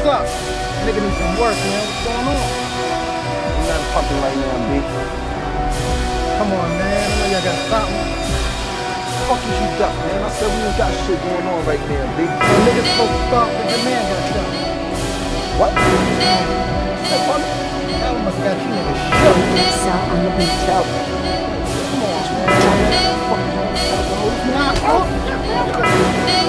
What's up? Nigga need some work, man. What's going on? Ain't nothing pumping right now, B. Come on, man. I know y'all got something. Fuck you duck, man. I said we ain't got shit going on right now, B. The nigga's supposed to stop because your man got shot. What? Hey, pardon? Hell must got you niggas shook. Cell on the beat. Tell. Come on, man. Fuck you.